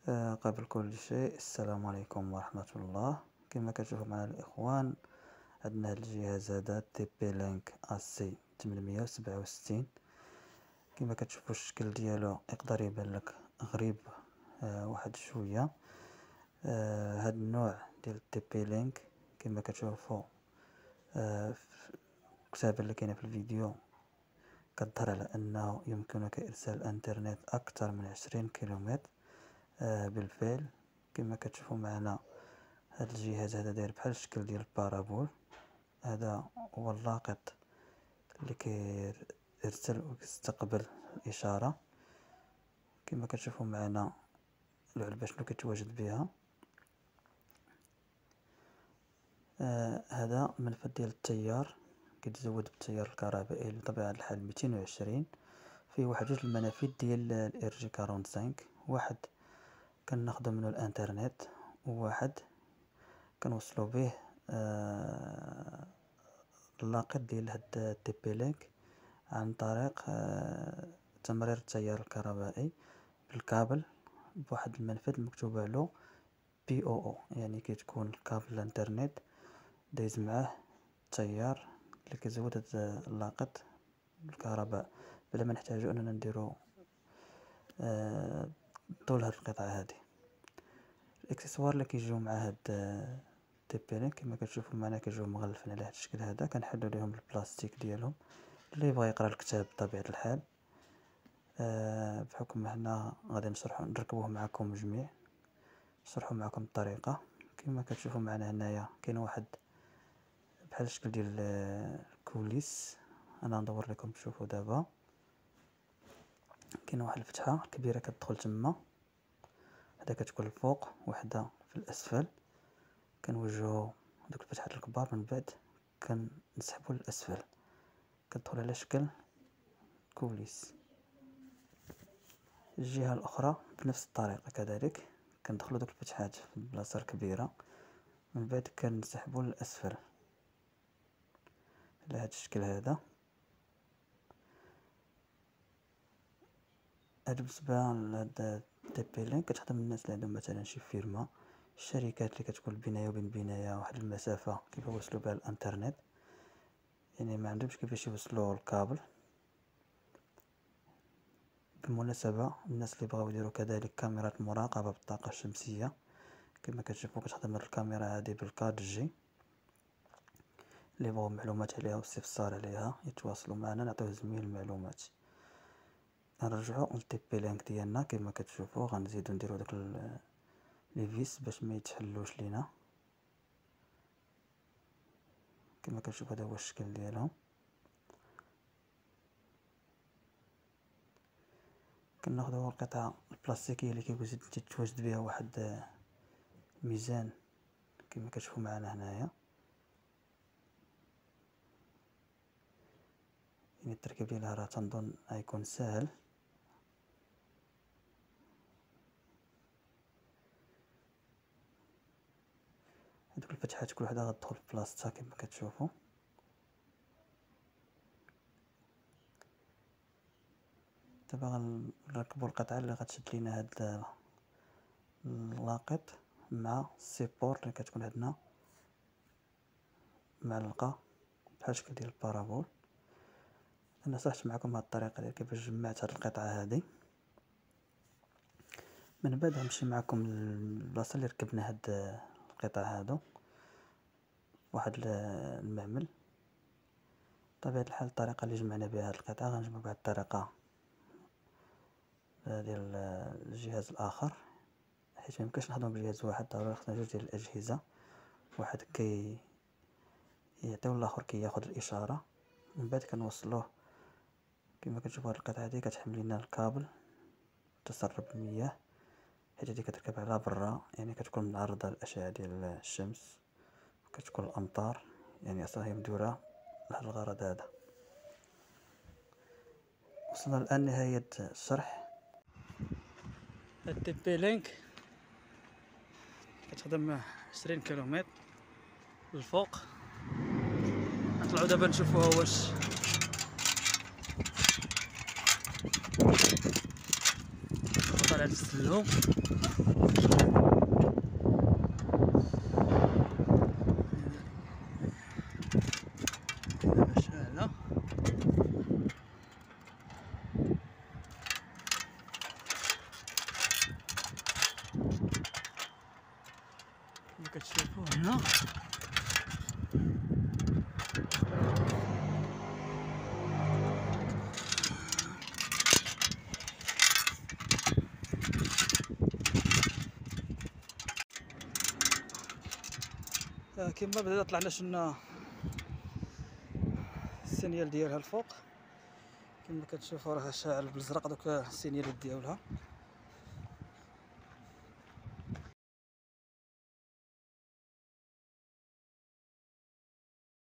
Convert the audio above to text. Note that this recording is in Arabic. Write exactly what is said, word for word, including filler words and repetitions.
آه، قبل كل شيء السلام عليكم ورحمة الله. كما كتشوفوا معنا الإخوان، عندنا هاد الجهاز هذا تي بي لينك أسي ثمانمية وسبعة وستين. كما كتشوفوا الشكل ديالو يقدر يبان لك غريب آه واحد شويه. آه هاد النوع ديال التي بي لينك كما كتشوفوا آه في الكتابه اللي كاينه في الفيديو كتظهر على انه يمكنك ارسال الانترنت اكثر من عشرين كيلومتر. آه بالفعل كما كتشوفوا معنا هذا الجهاز هذا داير بحال الشكل ديال البارابول. هذا هو اللاقط اللي كيرسل ويستقبل الاشاره. كما كتشوفوا معنا العلبه شنو كتواجد بها. آه هذا منفذ ديال التيار كيتزود بالتيار الكهربائي بطبيعه الحال مئتين وعشرين. فيه واحد جوج المنافذ ديال الار جي خمسة وأربعين، واحد كناخذ منه الانترنت وواحد كنوصلوا به آه اللاقط ديال هاد التي بي لينك عن طريق آه تمرير التيار الكهربائي بالكابل بواحد المنفذ مكتوب له بي او او، يعني كتكون الكابل الانترنت دايز معاه التيار اللي كيزود هاد اللاقط بالكهرباء بلا ما نحتاجو اننا نديرو آه طول هاد القطعه هادي. الاكسسوار اللي كيجيو مع هاد تي بي لينك كما كتشوفوا معنا كيجيو مغلفين على هاد الشكل هذا. كنحلو ليهم البلاستيك ديالهم اللي يبغى يقرا الكتاب بطبيعه الحال. أه بحكم هنا غادي نشرحو نركبوه معكم جميع، نشرحو معكم الطريقه. كما كتشوفوا معنا هنايا كاين واحد بحال الشكل ديال الكوليس. انا ندور لكم تشوفوا دابا كاين واحد الفتحه كبيره كتدخل تما، هذا كتكون الفوق وحده في الاسفل. كنوجهوا دوك الفتحات الكبار من بعد كنسحبوا للاسفل كتدخل على شكل كوليس. الجهه الاخرى بنفس الطريقه كذلك كندخلوا دوك الفتحات في البلاصه الكبيره من بعد كنسحبوا للاسفل على هذا الشكل هذا. هاد بالنسبه لهاد تي بي لينك كتخدم الناس اللي عندهم مثلا شي فيرما، الشركات اللي كتكون بينها وبين بينايا واحد المسافه كيبغيو يوصلوا بها الانترنت، يعني ما عندهمش كيفاش يوصلوا الكابل. بالمناسبه الناس اللي بغاو يديروا كذلك كاميرات مراقبه بالطاقه الشمسيه، كما كتشوفوا كتخدم الكاميرا هذه بالكاد جي. اللي بغاو معلومات عليها واستفسار عليها يتواصلوا معنا نعطيوه جميع المعلومات. نرجعوا للتي بي لينك ديالنا كما كتشوفوا غنزيدو نديرو داك لي فيس باش ما يتحلوش لينا. كما كتشوفوا هذا هو الشكل ديالهم. كناخذوا القطعه البلاستيكيه اللي كيتواجد بها واحد ميزان كما كتشوفوا معنا هنايا. يعني التركيب ديالها راه تنظن غيكون سهل. هذوك الفتحات كل وحده غتدخل في بلاصتها كما كتشوفوا. دابا غنركبوا القطعه اللي غتشد لينا هاد اللاقط مع السيبور اللي كتكون عندنا معلقه بحال الشكل ديال البارابول. انا صحت معكم هاد الطريقه ديال كيفاش جمعت هاد القطعه هذه. من بعد غنمشي معكم للبلاصه اللي ركبنا هاد القطع هادو واحد المعمل. بطبيعه الحال الطريقه اللي جمعنا بها هاد القطعه غنجمع بها الطريقه ديال الجهاز الاخر، حيت ميمكنش نخدمو بجهاز واحد، ضروري خصنا جوج ديال الاجهزه، واحد كي يعطيو الاخر كياخد الاشاره. من بعد كنوصلوه كما كتشوفوا هاد القطعه هادي كتحمل لنا الكابل تسرب المياه، حيت هادي كتركب على برا يعني كتكون معرضه للاشعه ديال الشمس وكتكون الامطار، يعني اصلا هي مدوره لهاد الغرض هذا. وصلنا الان نهايه الشرح. التي بي لينك كتخدم عشرين كيلومتر للفوق. نطلعوا دابا نشوفوها واش طالع السلوم. دابا شاعلة كما كتشوفوا هنا. كما بدا طلعنا شنا السينيال ديالها الفوق كما كتشوفوا راه شاعل بالزرق دوك السينيالات ديالها.